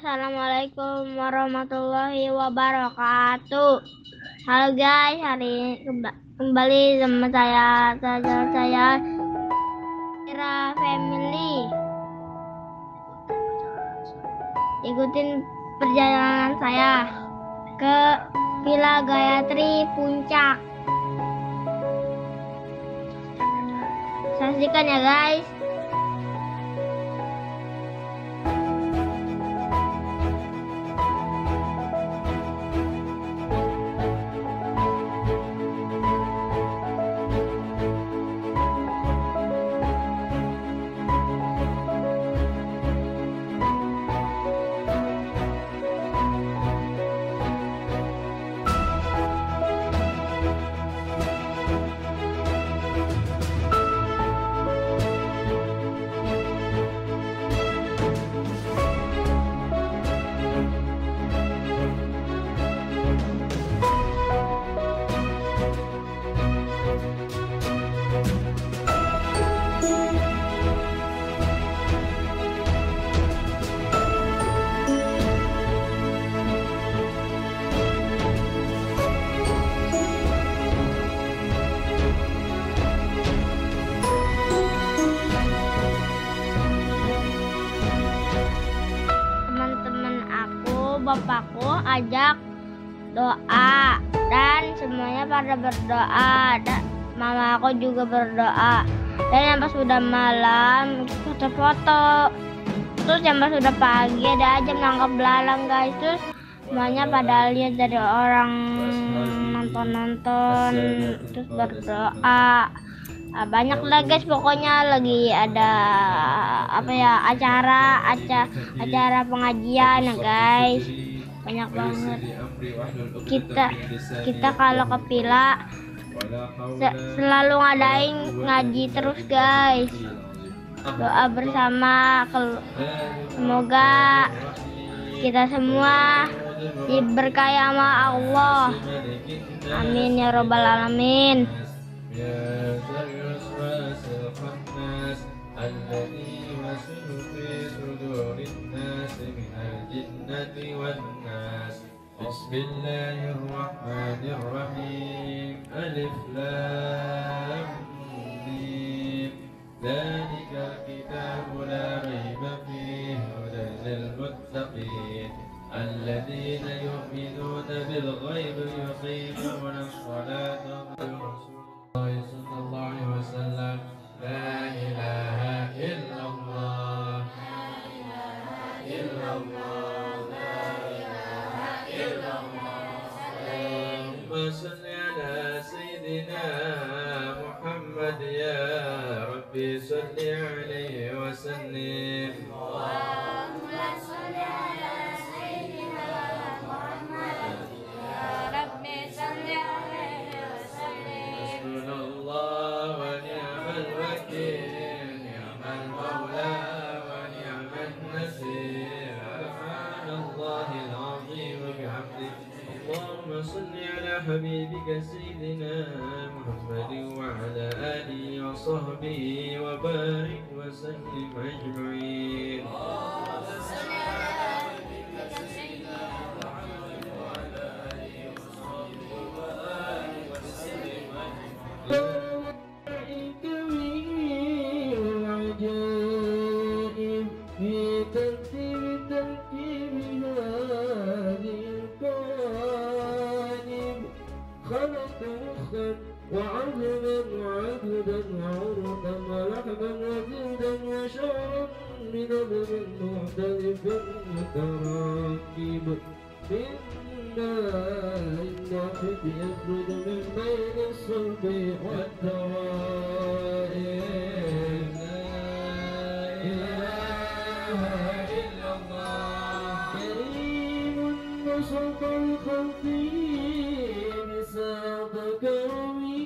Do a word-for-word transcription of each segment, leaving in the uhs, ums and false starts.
Assalamualaikum warahmatullahi wabarakatuh. Halo guys, hari ini kemba- kembali sama saya, saya, saya Ira Family. Ikutin perjalanan saya ke Villa Gayatri Puncak. Saksikan ya guys. Bapakku ajak doa dan semuanya pada berdoa, dan mama aku juga berdoa. Dan pas sudah malam foto-foto, terus yang pas sudah pagi ada aja menangkap belalang guys. Terus semuanya pada lihat dari orang nonton-nonton terus berdoa. Nah, banyak lah guys, pokoknya lagi ada apa ya acara acara acara pengajian ya guys, banyak banget. Kita kita kalau ke Villa se selalu ngadain ngaji terus guys. Doa bersama, semoga kita semua diberkahi sama Allah. Amin ya robbal alamin. يا ذا الوسواس الخناس الذي يوسوس في صدور الناس من الجنة والناس بسم الله الرحمن الرحيم ألف لام ميم ذلك الكتاب لا ريب فيه هدى للمتقين الذين يؤمنون بالغيب يقيمون الصلاة صلى الله عليه وسلم لا إله إلا الله لا إله إلا الله لا إله إلا الله اللهم صل على سيدنا محمد يا ربي صل عليه وسلم اللهم صل على سيدنا محمد يا ربي صل عليه وسلم حسبنا الله ونعم الوكيل نعم المولى ونعم النصير سبحان الله العظيم وبحمده اللهم صل على حبيبك سيدنا محمد وعلى آله وصحبه وبارك وسلم أجمعين. وعظما وعبدا وعرقا ولحما وجلدا وشعرا من أمر مختلف متراكب من ماء واحد يخرج من بين الصلب والترائب لا إله إلا الله كريم نصب الخفيف ساق كرمه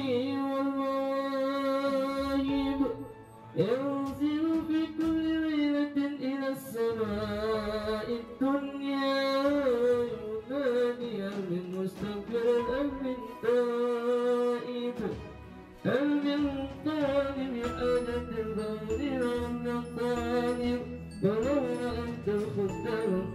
والمواهب ينزل في كل ليلة إلى السماء الدنيا ينادي من مستغفر أم من تائب هل من طالب حاجة الغير عن الطالب ولولا أنت الخدام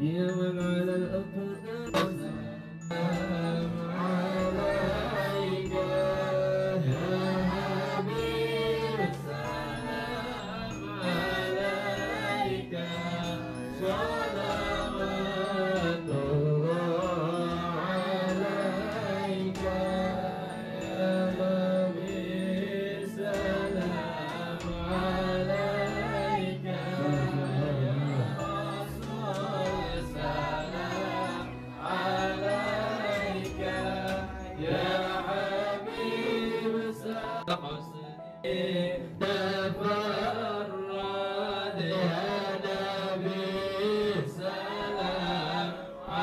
تفرد يا نبي سلام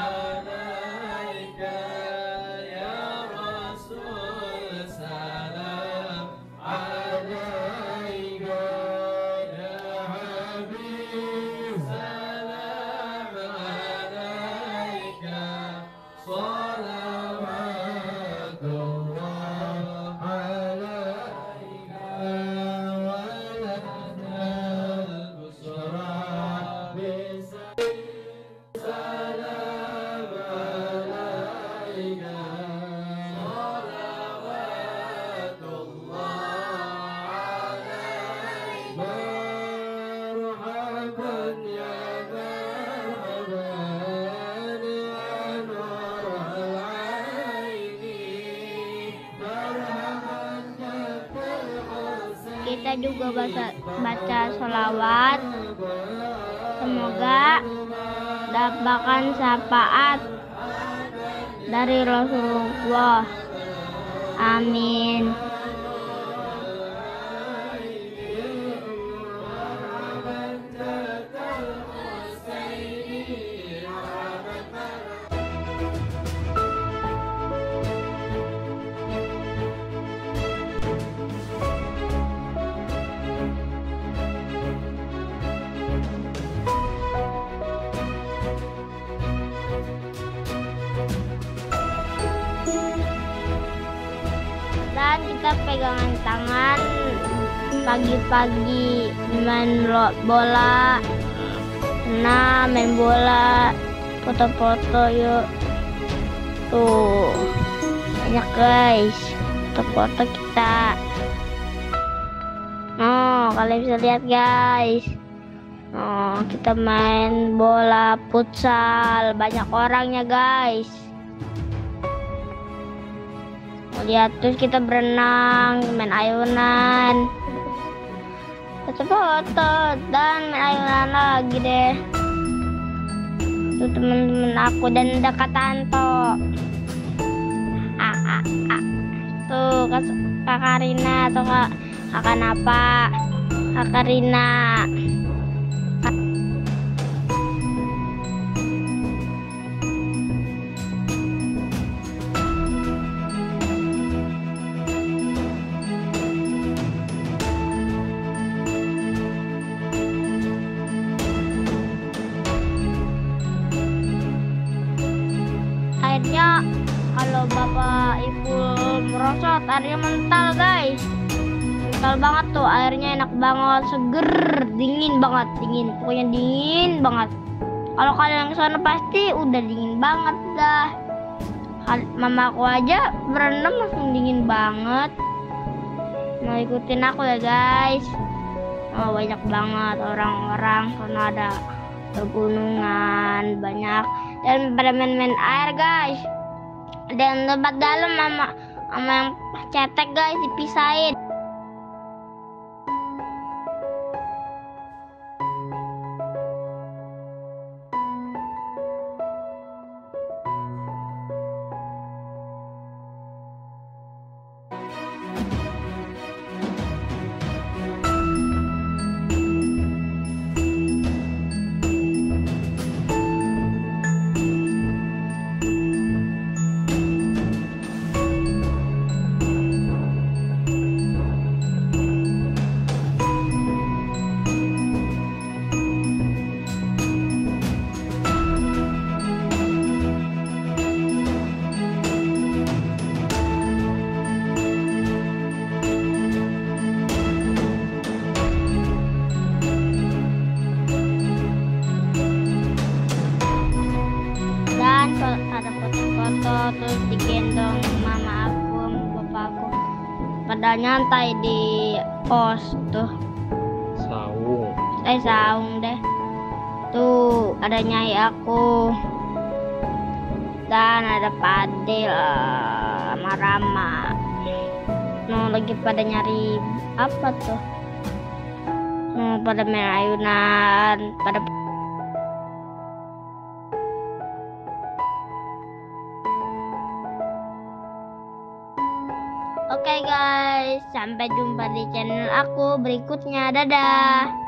عليك يا رسول سلام عليك يا حبيب سلام عليك صلوات الله عليك ولنا البشرى بسلام عليك صلوات الله عليك مرحبا يا مرحبا يا نور العين مرحبا جد الحسين. Kita juga baca, baca sholawat. Semoga dapatkan syafaat dari Rasulullah. Amin. Dan kita pegangan tangan pagi-pagi main lo- bola. Nah, main bola, foto-foto yuk. Tuh, banyak guys, foto-foto kita. Oh, kalian bisa lihat guys. Oh, kita main bola futsal, banyak orangnya guys. Lihat, terus kita berenang, main ayunan, foto-foto, dan main ayunan lagi deh. Tuh temen-temen aku dan ada Kak Tanto. Ah, ah, ah. Tuh Kak, Kak Karina atau Kak Kakak Napa, Kak Karina. Airnya kalau bapak ibu merosot, airnya mental guys, mental banget tuh, airnya enak banget, seger, dingin banget, dingin, pokoknya dingin banget. Kalau kalian ke sana pasti udah dingin banget dah. Mama aku aja berenang langsung dingin banget. Mau ikutin aku ya guys. Oh, banyak banget orang-orang, karena ada pegunungan banyak dan pada main-main air guys. Dan tempat dalam sama sama yang cetek guys dipisahin. Ada foto-foto, terus digendong mama aku sama bapak aku pada nyantai di pos tuh. Saung. Eh saung deh. Tuh ada nyai aku dan ada Padil sama Rama. Nah, lagi pada nyari apa tuh? Nah, pada main ayunan, pada Oke guys, sampai jumpa di channel aku berikutnya. Dadah.